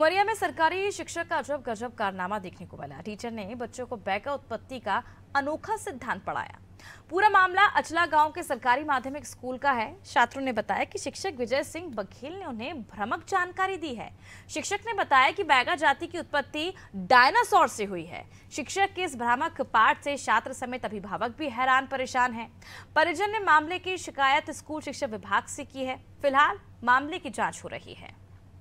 उमरिया में सरकारी शिक्षक का अजब गजब कारनामा देखने को मिला। टीचर ने बच्चों को बैगा उत्पत्ति का अनोखा सिद्धांत पढ़ाया। पूरा मामला अचला गांव के सरकारी माध्यमिक स्कूल का है। छात्रों ने बताया कि शिक्षक विजय सिंह बघेल ने उन्हें भ्रामक जानकारी दी है। शिक्षक ने बताया कि बैगा जाति की उत्पत्ति डायनासोर से हुई है। शिक्षक के इस भ्रामक पाठ से छात्र समेत अभिभावक भी हैरान परेशान हैं। परिजन ने मामले की शिकायत स्कूल शिक्षा विभाग से की है। फिलहाल मामले की जाँच हो रही है।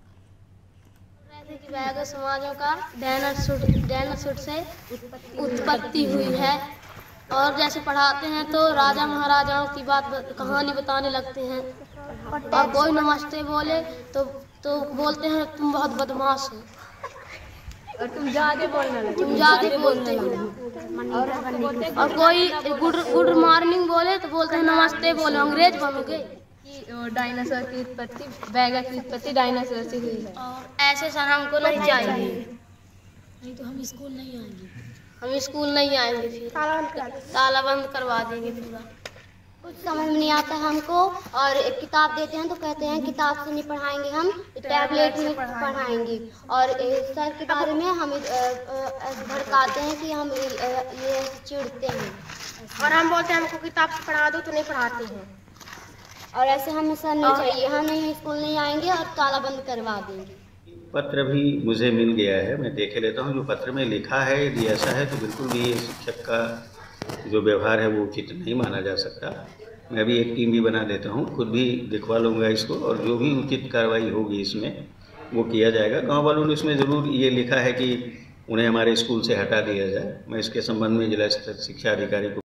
बैगा समाजों का डायनासोर से उत्पत्ति हुई है और जैसे पढ़ाते हैं तो राजा महाराजाओं की कहानी बताने लगते हैं और कोई नमस्ते बोले तो बोलते हैं तुम बहुत बदमाश हो और तुम जाके बोलते हो और कोई गुड मॉर्निंग बोले तो बोलते हैं नमस्ते बोलो अंग्रेज बनोगे। डायनासोर की उत्पत्ति बैगा की उत्पत्ति डायनासोर से हुई है और ऐसे सर हमको नहीं चाहिए, नहीं तो हम स्कूल नहीं आएंगे। हम स्कूल नहीं आएंगे, फिर ताला बंद करवा देंगे पूरा। कुछ समझ में नहीं आता हमको और एक किताब देते हैं तो कहते हैं किताब से नहीं पढ़ाएंगे, हम टैबलेट में पढ़ाएंगे और सर के बारे में हम भड़काते हैं कि हम ये चिढ़ते हैं और हम बोलते हैं हमको किताब से पढ़ा दो तो नहीं पढ़ाते हैं और ऐसे हमें सर नहीं चाहिए, हम नहीं स्कूल नहीं आएंगे और ताला बंद करवा देंगे। पत्र भी मुझे मिल गया है, मैं देख लेता हूँ जो पत्र में लिखा है। यदि ऐसा है तो बिल्कुल भी ये शिक्षक का जो व्यवहार है वो उचित नहीं माना जा सकता। मैं भी एक टीम भी बना देता हूँ, खुद भी दिखवा लूँगा इसको और जो भी उचित कार्रवाई होगी इसमें वो किया जाएगा। गांव वालों ने इसमें ज़रूर ये लिखा है कि उन्हें हमारे स्कूल से हटा दिया जाए। मैं इसके संबंध में जिला शिक्षा अधिकारी को